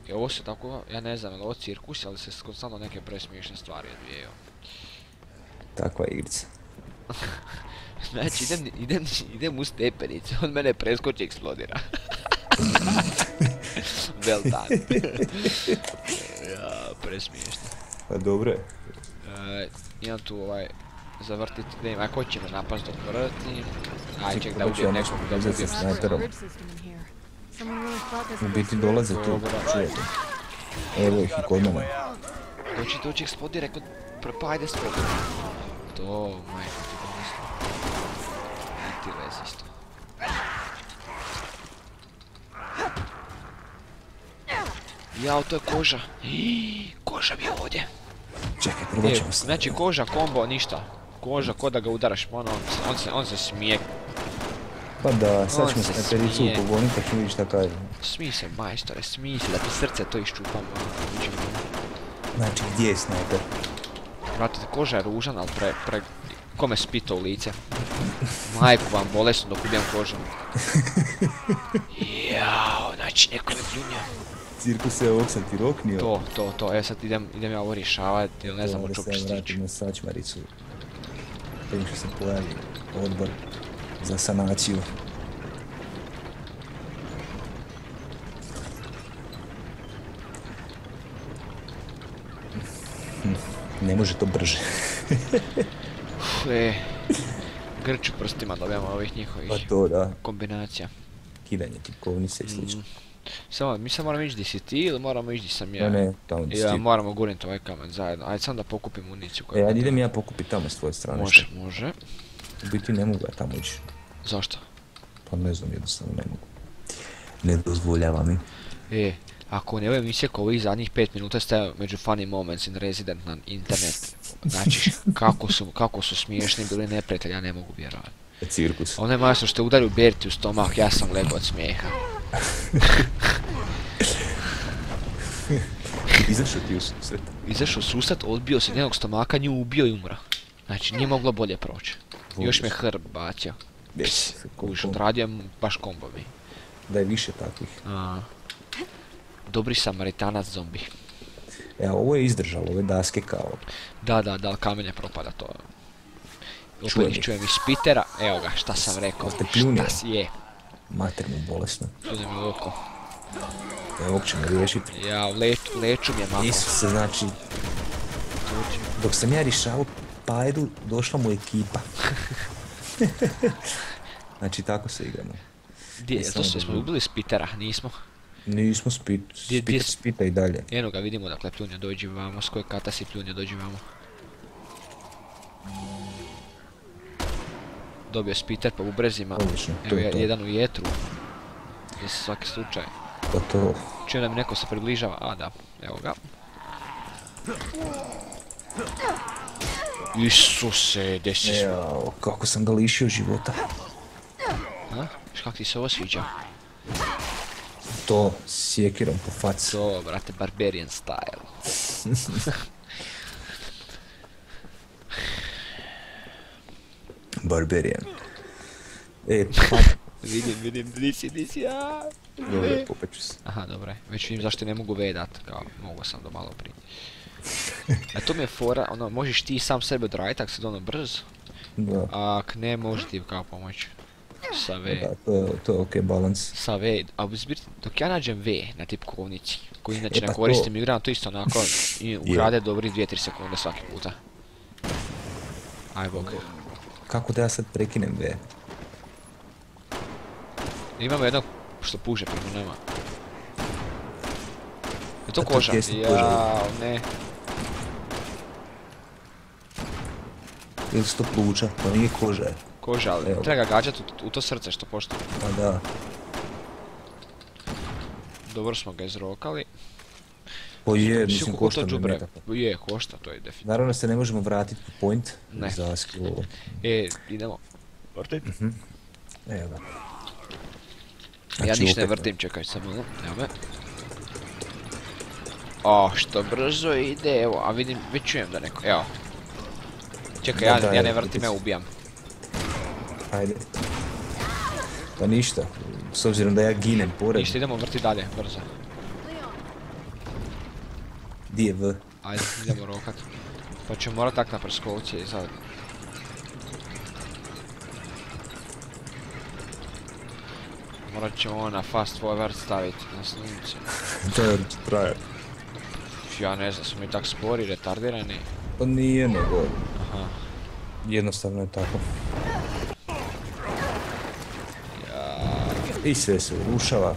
ovo se tako, ja ne znam, je li ovo cirkus, ali se konstantno neke presmiješne stvari odvijaju. Takva igrica. Znači, idem u stepenice, on mene preskoči i eksplodira. Well done. Ja, presmiješno. Pa dobro je. Imam tu zavrtit, da ima, ko će me napast dok vrtim. Aj, ček da ubijem nekog, da ubijem snajperom. U biti dolaze tu, čujete. Evo ih i kod mene. Doći eksplodira, pa ajde eksplodira. To, majko ti bolesno. Niti vezi isto. Jao, to je koža. Koža mi je ovdje. Čekaj, probat ćemo se. Znači koža, kombo, ništa. Koža, ko da ga udaraš, on se smije. Pa da, sad ćemo snajpericu upogoniti, pa ćemo vidjeti šta kaže. Smij se, majstore, smij se, da ti srce to iščupam. Znači, gdje je snajper? Vratite, koža je ružan, ali ko me spito u lice. Majku vam bolesno dok ubijem kožom. Jao, znači neko me pljunja. Cirkus je ovog sam ti roknio. To, sad idem ja ovo rješavati, ili ne znam o čup stići. Da se vratim na sačmaricu. Prije što se pojavi odbor za sanaciju. Ne može to brže. Grču prstima dobijamo ovih njihovih kombinacija. Kidanje tipkovnice i slično. Mi sad moramo ići gdje si ti ili moramo ići gdje sam ja? Ne, tamo gdje si ti. Moramo gurniti ovaj kamen zajedno. Ajde sam da pokupim municiju. Ajde idem ja pokupiti tamo s tvoje strane. Može. U biti ne mogu ja tamo ići. Zašto? Pa ne znam, jednostavno ne mogu. Ne dozvoljava mi. Ako ne ove emisije kao ovih zadnjih 5 minuta staje među funny moments in Resident na internet. Znači, kako su smiješni bili neprijatelji, ja ne mogu vjerovati. Cirkus. Onaj majstor što je udario Berti u stomak, ja sam legao od smijeha. Izašao ti u susret? Izašao u susret, odbio se njenog stomaka, nju ubio i umra. Znači, nije moglo bolje proći. Još me hrb bacio. Kuš, odradio baš kombovi. Da je više takvih. Dobri samaritanac zombi. Evo, ovo je izdržalo, ove daske kao. Da, kamenje propada to. Opet čujem iz Pitera, evo ga, šta sam rekao. Te pljunio? Šta si je? Mater mu bolesno. Pljune mi u oko. Evo ćemo riješiti. Ja, leću mi je mako. Isuse, znači... Dok sam ja rješavao Pajdu, došla mu ekipa. Znači, tako se igramo. Gdje, to smo ubili iz Pitera, nismo? Nismo spita i dalje. Eno ga vidimo, dakle, pljunio, dođi vamo, s koje kata si pljunio, dođi vamo. Dobio Spiter po ubrezima, evo jedan u jetru. Za svaki slučaj. Pa to... Čujem da mi neko se približava, da, evo ga. Isuse, gdje si? Evo, kako sam ga lišio života. Kak ti se ovo sviđa? To, sjekirom po faci. To, brate, barbarian style. Barbarian. Vidim, nisi, Dobro, popeću se. Aha, dobro je. Već vidim zašto ne mogu vedat, kao, mogu sam do malo prije. To mi je fora, možeš ti sam sebe odraditi, ako si brz. Da. A ak ne, može ti kao pomoć. Sa V. Da, to je okej balans. Sa V, a u zbir, dok ja nađem V na tipkovnici, koji inače ne koristim igram, to isto onako ukrade dobri 2-3 sekunde svaki puta. Aj bog. Kako da ja sad prekinem V? Imamo jednog što puže prema nama. Je to koža? Jao, ne. Ili su to pluća, to nije koža. Koža, ali treba ga gađati u to srce što poštuje. Pa da. Dobro smo ga izrokali. Po mislim košta me metaka. Košta, to je definitivno. Naravno se ne možemo vratiti po point za skillovo. Idemo. Vrtiti? Evo ga. Ja ništa ne vrtim, čekaj samo, evo me. Što brzo ide, evo, a vidim, već čujem da neko, evo. Čekaj, ja ne vrtim, ja ubijam. Ajde. Pa ništa, s obzirom da ja ginem pored. Ništa, idemo vrti dalje, brzo. Di je V? Ajde, idemo rokat. Pa ćemo morat tak na prskovci i sad. Morat ćemo na fast forward staviti na snimci. To je traje. Ja ne znam, smo mi tak spori, retardirani. Pa nije nego... Aha. Jednostavno je tako. I sve se urušava.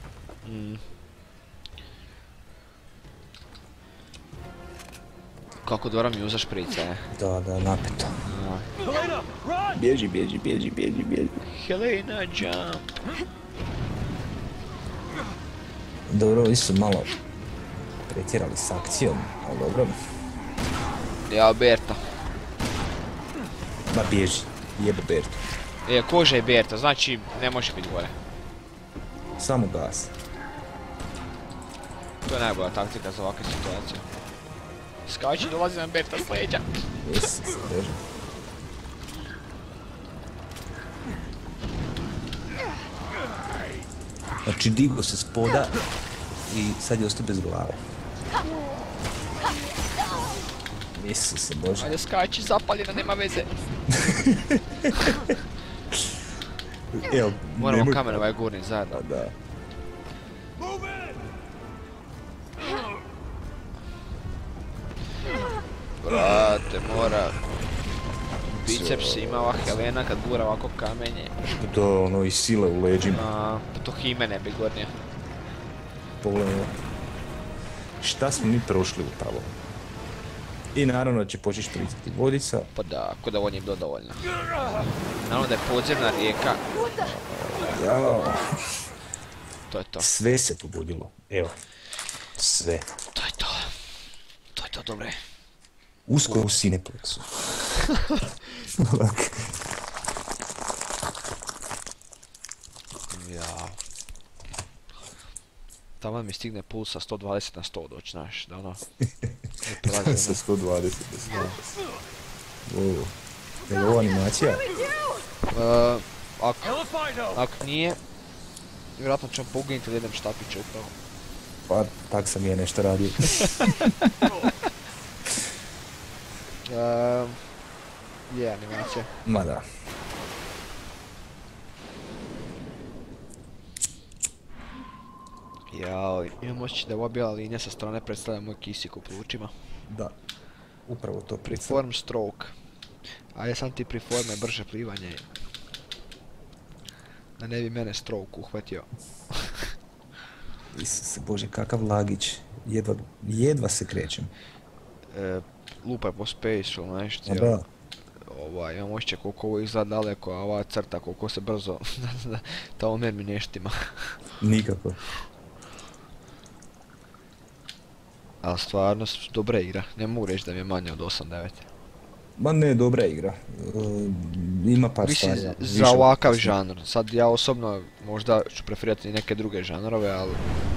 Kako dobro mi uza šprica, je. Da, napeto. Bježi. Helena, jump! Dobro, vi su malo pretjerali s akcijom, ali dobro. Ja, Berta. Ma bježi, jebe Bertu. Koža je Berta, znači ne može biti gore. Samo gas. To je najbolja taktika za ovakve situacije. Skači, dolazi nam Berta s leđa. Jesi se beži. Znači digo se spoda i sad je ostao bez glave. Jesi se bože. Ajde skači, zapaljena, nema veze. Evo, moramo kamen ovaj gurni zajedno. Da. Brate, mora. Biceps ima ova Helena kad gura ovako kamenje. Da, ono i sile u leđima. To hime ne bi gornije. Pogledaj. Šta smo mi prošli upravo? I naravno da će početi špricati vodica. Pa da, ko da on je bilo dovoljno. Naravno da je podzemna rijeka. Jao. To je to. Sve se pobudilo. Evo. Sve. To je to. To je to, dobre. Uskoro u Cineplexu. Jao. Tamo mi stigne puls sa 120 na 100 doći, znaš, da ono... Sa 120 na 100. Je li ovo animacija? Ako nije, vjerojatno ćemo poginiti jednom štapića upravo. Pa, tak sam je nešto radio. Je animacija. Ma da. Jao, imam osjećaj da ova bijela linija sa strane predstavlja moj kisik u plućima. Da. Upravo to Preform stroke. Ajde sam ti preforme brže plivanje. Da ne bi mene stroke uhvatio. Isuse Bože, kakav lagić. Jedva se krećem. Lupaj po spaceu, nešto. Da. Imam osjećaj koliko ovo izgleda daleko, a ova crta koliko se brzo... Ta omjer mi neštima. Nikako. Ali stvarno dobra igra, ne mogu reći da mi je manje od 8-9. Ma ne, dobra igra. Ima par stvari. Za ovakav žanr. Sad ja osobno možda ću preferirati neke druge žanrove, ali...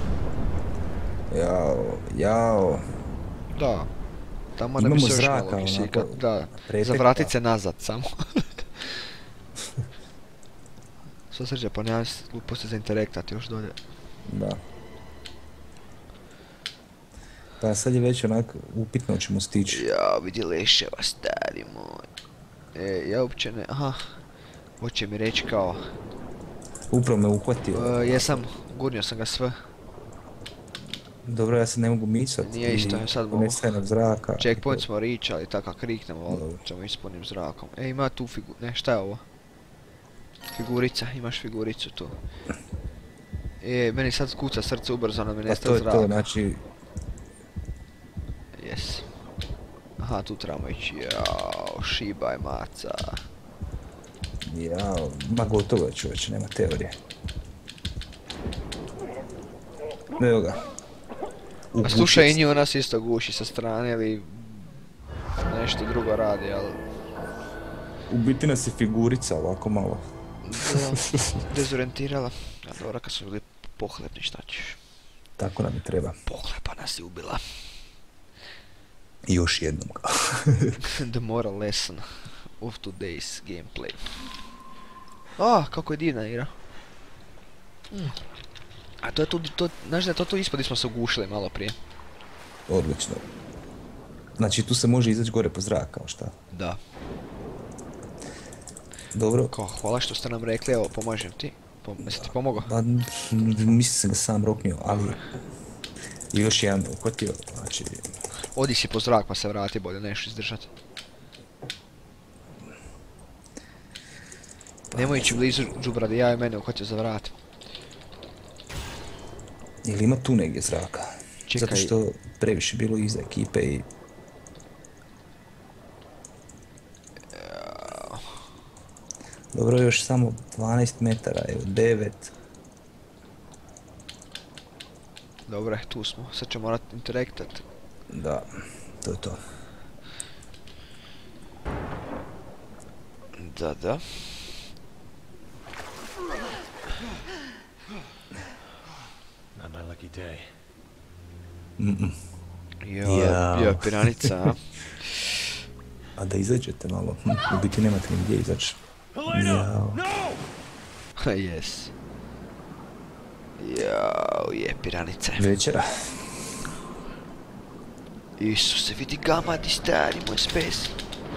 Jao. Da. Tamo ne bi se još malo kisika. Da, zavratit se nazad samo. Sva srđa, pa nemam gluposti za interektat još dolje. Da. Pa sad je već onak upitno ćemo stići. Ja, vidi leševa, stari moj. Ja uopće ne... Aha. Hoće mi reći kao... Upravo me uhvatio. Jesam, gurnio sam ga sve. Dobro, ja se ne mogu micat. Nije isto, ja sad mogu. Nestajenog zraka. Checkpoint smo reachali, tako kak riknemo, ćemo ispunim zrakom. Ima tu ne, šta je ovo? Figurica, imaš figuricu tu. Meni sad kuca srce ubrzano, mi nestaje zraka. To je to, znači... Jes. Aha, tu trebamo ići, jao, šibaj maca. Jao, ma gotovo je čovječe, nema teorije. Evo ga. A slušaj, i nju nas isto guši sa strane ili nešto drugo radi, ali... U biti nas je figurica ovako malo. Dezorientirala. A dobro, kad su bili pohlepni, šta ćeš? Tako nam je treba. Pohlepa nas je ubila. I još jednom. The moral lesson of today's gameplay. Kako je divna igra. A to je tu, znaš da je to ispod gdje smo se ugušili malo prije. Odlično. Znači tu se može izaći gore po zrak, kao šta? Da. Dobro. Ko, hvala što ste nam rekli, evo, pomažem ti. Jesi ti pomogao? Pa, mislim sam ga sam roknio, ali... I još jedan me uhvatio, znači... Odi si po zrak pa se vrati bolje, neš izdržati. Nemoj ići blizu džubradi, ja i mene uhvatio za vrat. Ili ima tu negdje zraka? Čekaj. Zato što previše bilo iza ekipe i... Dobro, još samo 12 metara, evo 9. Dobro, tu smo, sad ćemo morat interaktat. Da, to je to. Da. Not my lucky day. Jo, piranica, a? A da izađete malo, u biti nemate ni gdje izaći. Jao. Jes. Jao, je piranice. Večera. Isuse, vidi gamadi stari, moj spes.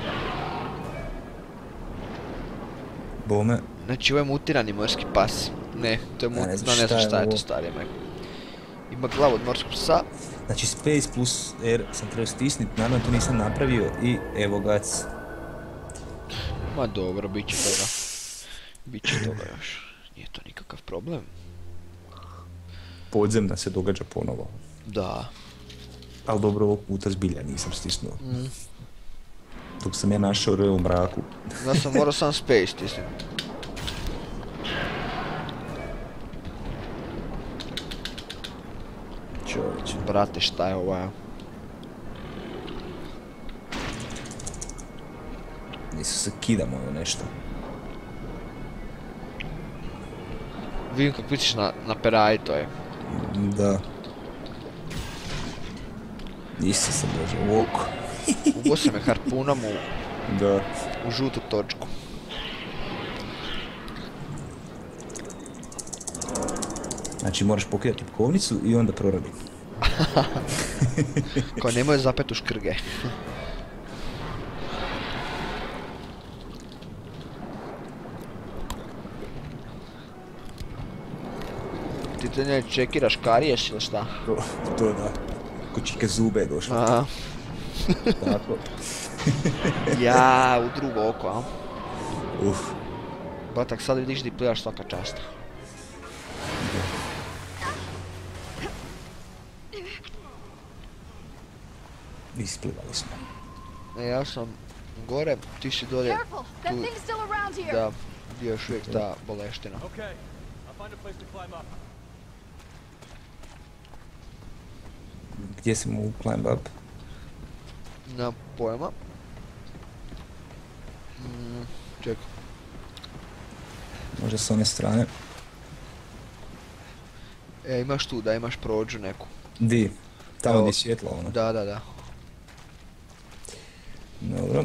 Bome. Znači, ovo je mutirani morski pas. Ne, to je ne znam ne znam šta je to ovo. stari, mek. Ima glavu od morskog psa. Znači Space plus R sam trebao stisnit, naravno to nisam napravio i evo gac. Ma dobro, bit će toga. Biće toga još. Nije to nikakav problem. Podzemna se događa ponovo. Da. Ali dobro, ovog puta zbilja nisam stisnuo. Dok sam ja našao R u mraku. Ja sam morao sam space stisnut. Čovječe. Brate, šta je ovo? Nisu se kidamo ili nešto. Vidim kako vidiš na peraji, to je. Da. Isto sam dođe u oko. Ubo se me harpunom Da. u žutu točku. Znači moraš pokidati pukovnicu i onda proradi. Kao nemoj zapet u škrge. Ti te ne čekiraš kariješ ili šta? To da. Ko čike zube je došlo. Aha. Tako. Ja, u drugo oko, a? Uf. Batak, sad vidiš di plivaš svaka čast. Isplivali smo. E, ja sam gore, ti si dolje. Careful! That Tu, thing's still around here! da, gdje je još uvijek ta boleština. Okay, I'll find a place to climb up. Gdje smo u climb up? Na pojma. Čekaj. Možda s one strane. E, imaš tu da imaš prođu neku. Di? Tamo Evo. gdje je svjetlo ono. Da. Dobro.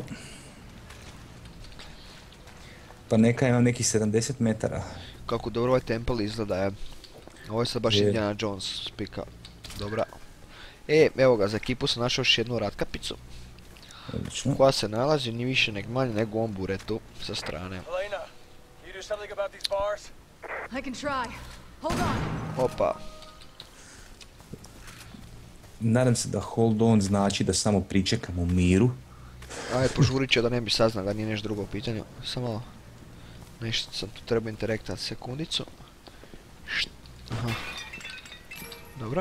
Pa neka imam nekih 70 metara. Kako dobro ovaj temple izgleda je. Ovo je sad baš Je. Indiana Jones spika. Dobra. E, evo ga, za ekipu sam našao još jednu ratkapicu. Odlično. Koja se nalazi ni više nek manje nego u ovom buretu sa strane. Elena, can you do something about these bars? I can try. Hold on. Opa. Nadam se da hold on znači da samo pričekam u miru. Ajde, požurit ću da ne bi saznao da nije nešto drugo u pitanju. Samo malo. Nešto sam tu trebao interaktat, sekundicu. Aha. Dobro.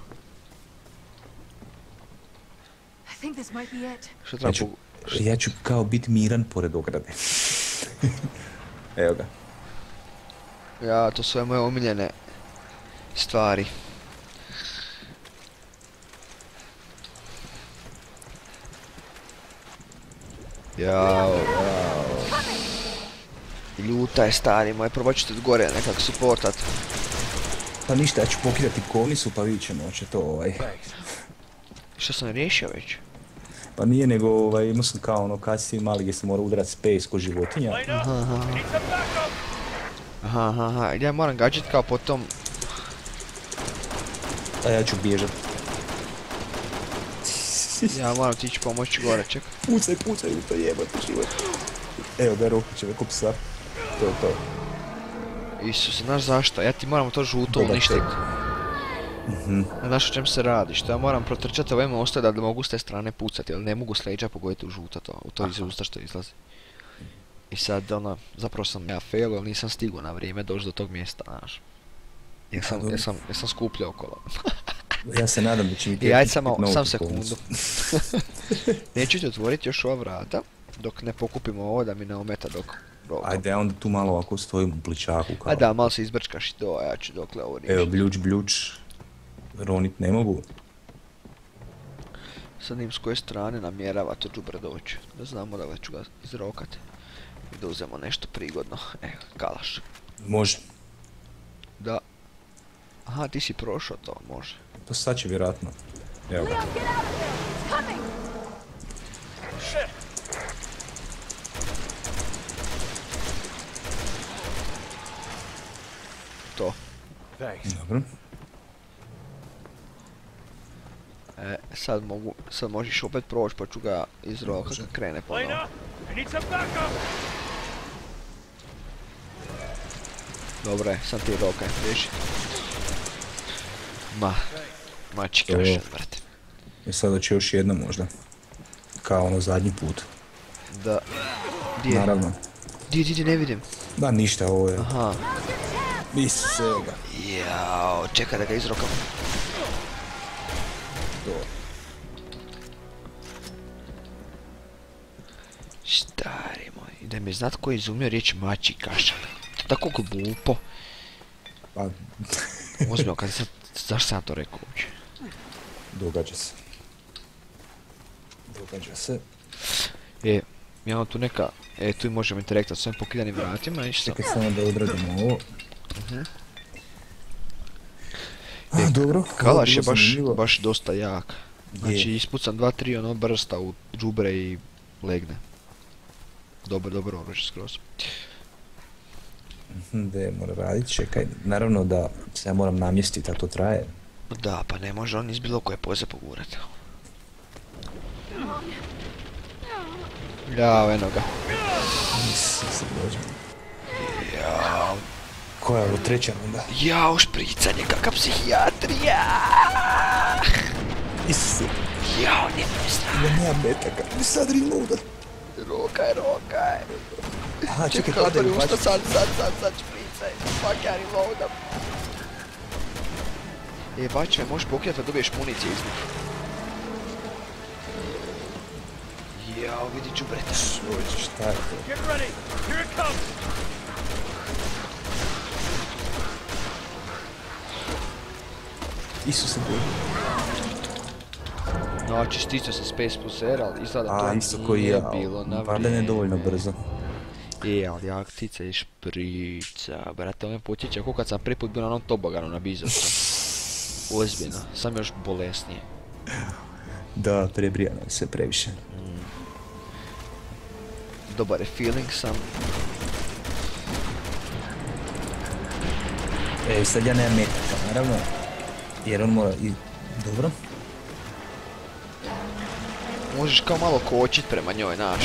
I think this might be it. Što treba Ja ću kao biti miran pored ograde. Evo ga. Ja, to su moje omiljene stvari. Jao. Ljuta je stari moj, probat ću te od gore nekako supportat. Pa ništa, ja ću pokidati kovnicu pa vidit ćemo će to Thanks. Što sam riješio već? Pa nije nego imao sam kao ono kad si mali gdje sam morao udarat space ko životinja. Elena, need some backup! Aha, ja moram gađat kao po tom. A ja ću bježat. Ja moram ti ići pomoći gore, čekaj. Pucaj u to jebate život. Evo ga, Roki će me ko psa. To je to. Isuse, znaš zašto? Ja ti moram to žuto Dobar uništiti. Mhm. Znaš o čem se radi, što ja moram protrčati ove moste da mogu s te strane pucati, ali ne mogu s leđa pogoditi u žuto to, u to iz usta što izlazi. I sad ono, zapravo sam ja failo, ali nisam stigao na vrijeme doći do tog mjesta, znaš. Jesam skupljao okolo. Ja se nadam da će mi I ajde sam sekundu. Neću ti otvoriti još ova vrata, dok ne pokupimo ovo da mi ne ometa dok... Ajde, ja onda tu malo ovako stojim u pličaku kao. A da, malo se izbrčkaš i to, a ja ću dokle ovo riješiti. Evo, bljuč. Ronit ne mogu. Sad nim s koje strane namjerava to džubre doći. Da znamo da ću ga izrokat. I da uzemo nešto prigodno. Evo, kalaš. Može. Da. Aha, ti si prošao to, može. To sad će vjerojatno. Evo ga. Leon, get out of there! It's coming! Shit! To. Thanks. Dobro. Sad možeš opet proći pa ću ga izrokat kad krene ponovno. Lena, I need some backup! Dobro je, sam ti rokaj, riješi. Mačikaš, brate. I sada će još jedna možda. Kao ono zadnji put. Da. Di je? Naravno. Di, ne vidim. Da, ništa, ovo je. Aha. Isuse ga. Jao, čekaj da ga izrokam. To. Stari moj, i da mi je znat ko je izumio riječ mačikašan. Tako glupo. Pa, Ozbiljno, zašto sam to rekao uopće? događa se. Događa se. Imamo tu neka, tu i možemo interaktat s ovim pokidanim vratima, ništa. Čekaj samo da odradimo ovo. Dobro. Kalaš je bilo zanimljivo. baš dosta jak. Znači ispucam 2-3 ono brsta u džubre i legne. Dobro oružje skroz. Da mora radit, čekaj. Naravno da se ja moram namjestiti, a to traje. Da, pa ne može on iz bilo koje poze pogurat. Jao, eno ga. Isuse Bože. Jao. Koja je ovo treća runda? Jao, špricanje, kakav psihijatrija! Isuse. Jao, nemoj strah. Ja nemam metaka. Mi sad reloadat. Rokaj. Aha, čekaj, Čekaj, padaju otvori usta, baš. sad špricaj. Fuck, ja reloadam. Bače, možeš pokidati da dobiješ municije iz njih. Jao, vidi džubreta. Šta je to? Get ready! Here it comes! Isuse Bože. Znači, stisao sam Space plus R, ali izgleda A, to isto koji nije ja. bilo na Bar da ne dovoljno brzo. Ali akcija je šprica, brate, ono počeća kako kad sam prvi put bio na onom toboganu na Bizosu. Ozbiljno, sam još bolesnije. Da, prebrijano je sve previše. Dobar je feeling sam. Sad ja nemam metaka, naravno. Jer on mora i... Dobro. Možeš kao malo kočit prema njoj, naš.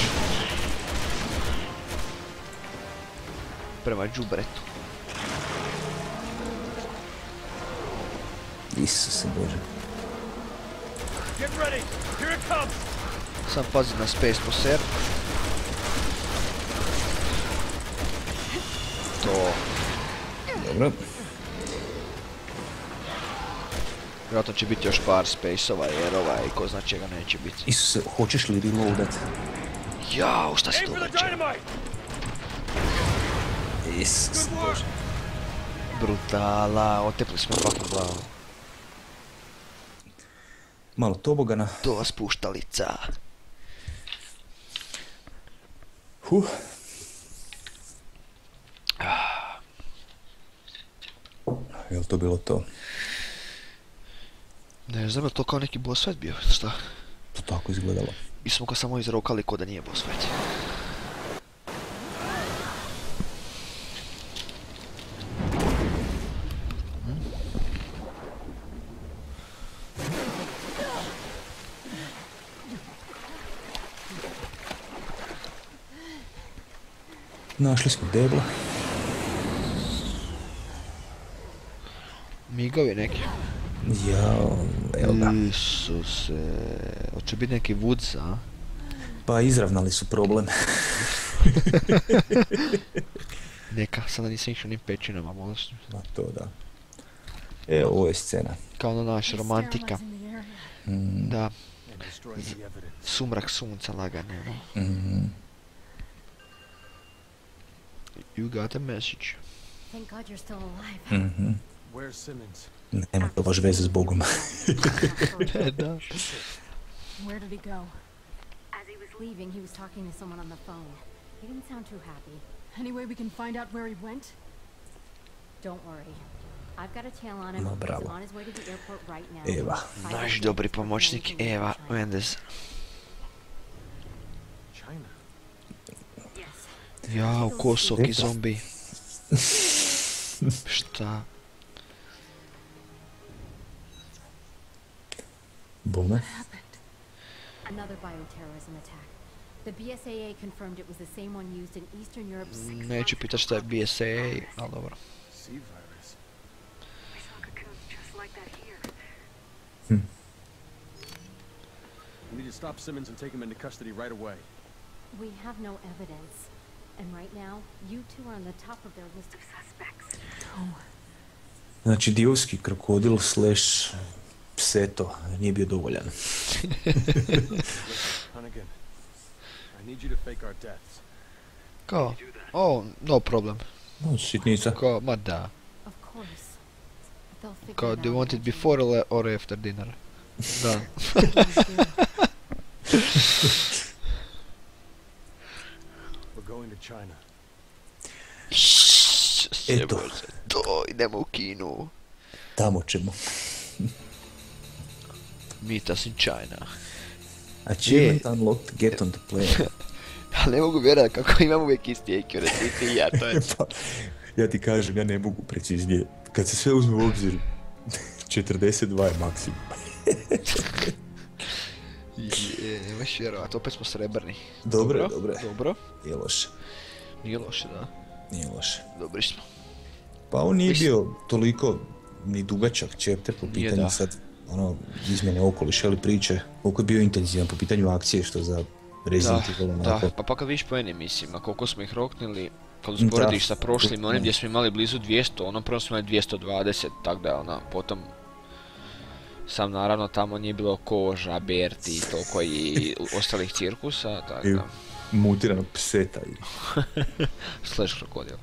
Prema džubretu. Isuse Bože. Get ready! Here it comes! Sam pazi na Space plus R. To. Dobro. Vjerojatno će biti još par space-ova jer ovaj ko zna čega neće biti. Isuse, hoćeš li reloadat? Jao, šta se Aim for the događa? dynamite! Isuse Bože. Brutala, otepli smo fucking glavu. Malo tobogana. To spuštalica. Jel to bilo to? Ne znam, je to kao neki boss fight bio, šta? To tako izgledalo. Mi smo ga samo izrokali ko da nije boss fight. Našli smo debla. Migovi neki. Jao, evo ga. Isuse. Hoće biti neki Woods, a? Pa izravnali su problem. Neka, sada nisam išao ni pećinama, bolesno. Ma to da. Evo, ovo je scena. Kao ono naš romantika. Sterilizing the area. Da, And destroy the evidence. sumrak sunca lagani, ono. You got a message. Thank God you're still alive. Where's Simmons? Nema to baš veze s Bogom. Da. Where did he go? As he was leaving, he was talking to someone on the phone. He didn't sound too happy. Any way we can find out where he went? Don't worry. I've got a tail on him. Ma, He's bravo. on his way to the airport right now. Eva. Naš dobri pomoćnik Eva Mendes. China. Yes. Jao, kosoki Epa. zombi. Šta? Bome? Another bioterrorism attack. The BSAA confirmed it was the same one used in Eastern Europe 6 Neću months pitat šta je BSAA, ali dobro. C virus. We saw a cocoon just like that here. We need to stop Simmons and take him into custody right away. We have no evidence. And right now, you two are on the top of their list of suspects. Znači, divski krokodil slash pseto nije bio dovoljan. Hunnigan, I need you to fake our deaths. Kao? Oh, no problem. No, sitnica. Kao, ma da. Of course. But they'll figure Kao, it do you out want it eventually. before or after dinner? Da. We're going to China. Eto. To, idemo u kinu. Tamo ćemo. Meet us in China. Achievement unlocked, get on the plane. Ali ne mogu vjerati kako imam uvijek isti accuracy, ti i ja, to je... Pa, ja ti kažem, ja ne mogu preciznije. Kad se sve uzme u obzir, 42 je maksimum. Nemaš vjerovat, opet smo srebrni. Dobro. Dobro. Nije loše. Nije loše, da. Nije loše. Dobri smo. Pa on nije bio toliko ni dugačak chapter po Nije, pitanju da. sad ono izmjene okoliša ili priče, koliko je bio intenzivan po pitanju akcije što za Resident Evil Da, onako. pa kad vidiš po enemisima, koliko smo ih roknili, kad usporediš sa prošlim onim gdje smo imali blizu 200, onom prvom smo imali 220, tako da je ona, potom sam naravno tamo nije bilo koža, berti, toliko i ostalih cirkusa, tako I da, mutiranog pseta. slash krokodil.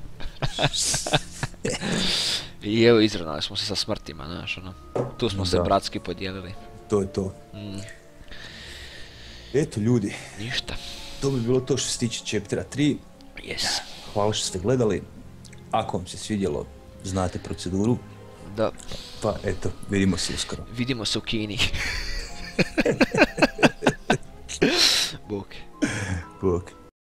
I evo izravnali smo se sa smrtima, znaš, ono, tu smo se Da. bratski podijelili. To je to. Eto ljudi, Ništa. to bi bilo to što se tiče chaptera 3. Yes. Hvala što ste gledali. Ako vam se svidjelo, znate proceduru. Da, Pa eto, vidimo se uskoro. vidimo se u Kini. Bok. Bok.